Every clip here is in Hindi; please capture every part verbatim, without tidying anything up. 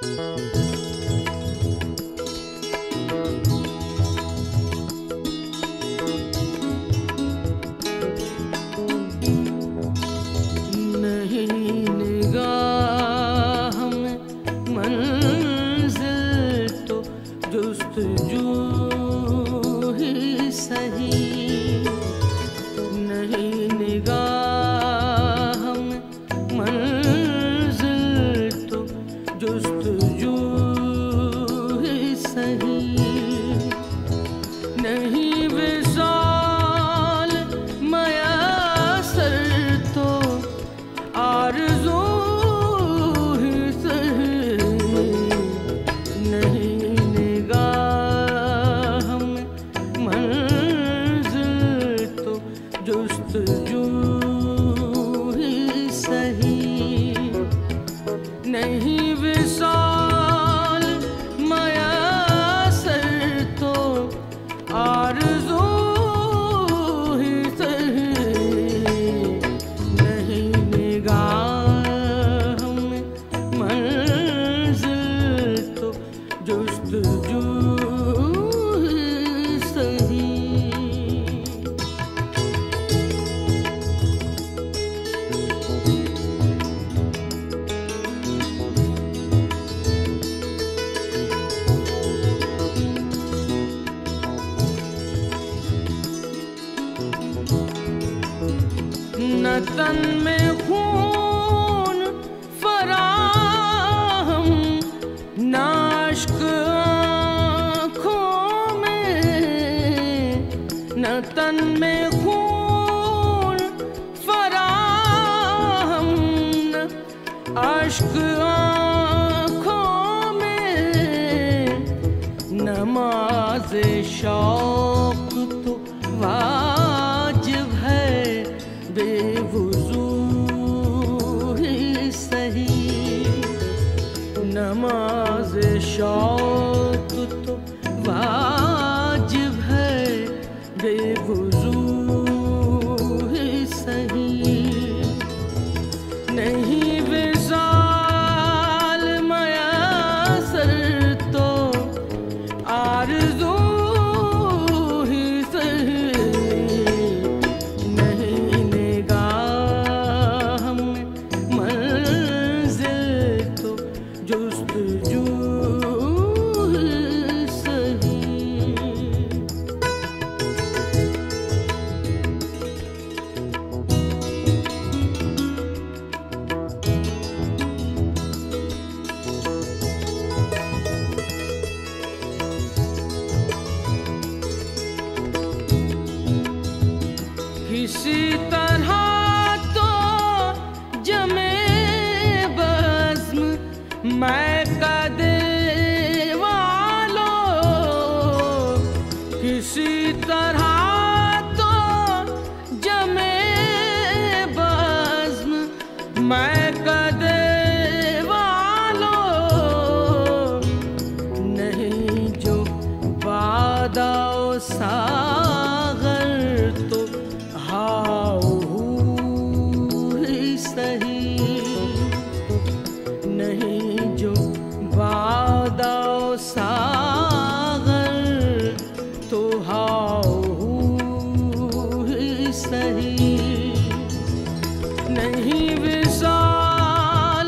तन में खून फराहम नाश्क आँखों में, न तन में खून फराहम न अश्क आँखों में, नमाज शौक तो वाजिब है बेवुज़ू ही सही, नमाज शौक तो वाजिब है बेवुज़ू ही सही। नहीं विसाल मयसर तो आरज़ू ही सही, किसी तरह तो जमे बज़्म मैं कदे वालों, किसी तरह तो जमे बज़्म मैं कदे वालों, नहीं जो बादाओ सागर तो हाऊ ही सही, नहीं जो बादाओ सागर तो हाऊ ही सही, नहीं विसाल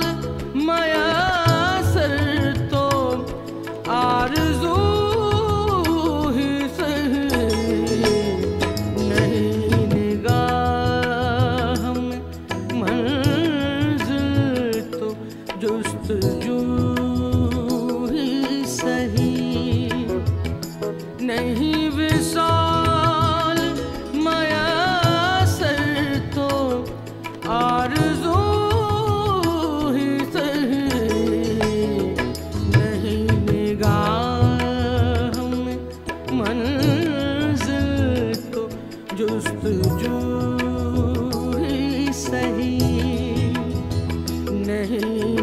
मयसर तो आरज़ू ही सही, नहीं निगाह में मंज़िल तो जुस्तजू ही सही, नहीं विसाल मयसर तो आरज़ू ही सही, नहीं निगाह में मंज़िल तो जुस्तजू ही सही, नहीं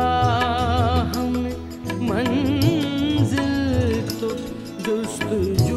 निगाह में मंज़िल तो जुस्तजू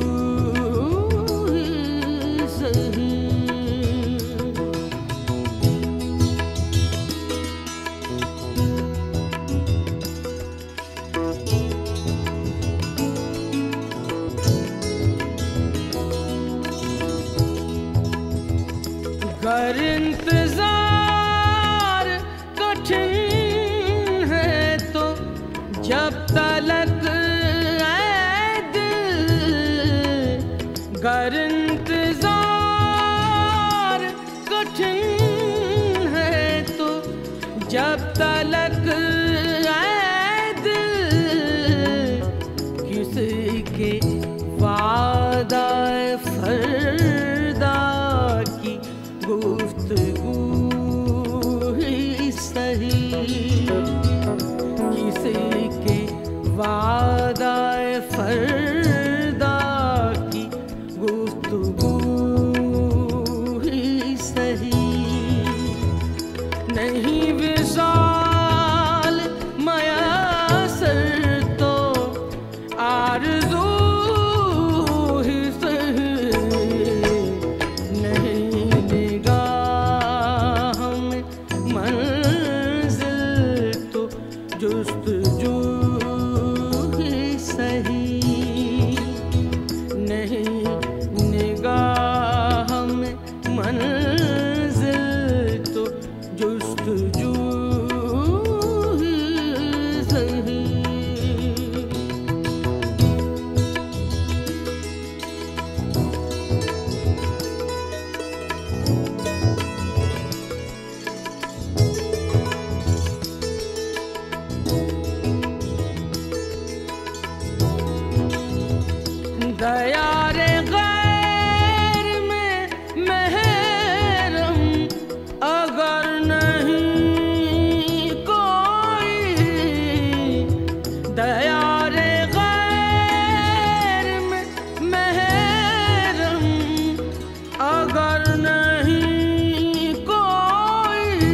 जब तलक ऐ दिल गर इंतजार कठिन है तो, जब तलक ऐ दिल किसी के वादा फरदा की गुफ्तगू ही सही, किसी के वादा फरदा की गुफ्तगू ही सही। नहीं विशाल मयासर तो आरज़ू ही सही, नहीं निगाह में मंज़िल तो जुस्तजू ही सही, नहीं निगाह में मंज़िल तो जुस्तजू ही सही। दया रे गैर में महरम अगर नहीं कोई, दया रे गैर में महरम अगर नहीं कोई,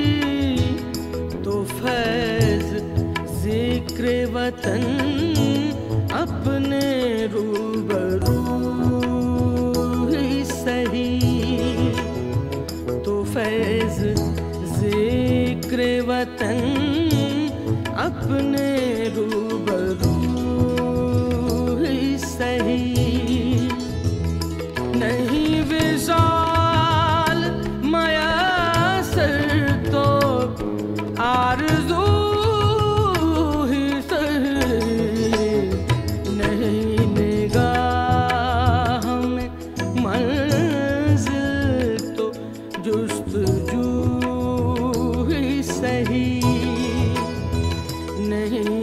तो फैज़ ज़िक्र वतन अपने रूबरू ही सही, तो फैज़ ज़िक्र वतन अपने रूबरू ही सही। नहीं विशाल मयासर तो आरज़ू ही सही, नहीं निगाह में मंज़िल तो जुस्तजू ही सही, नहीं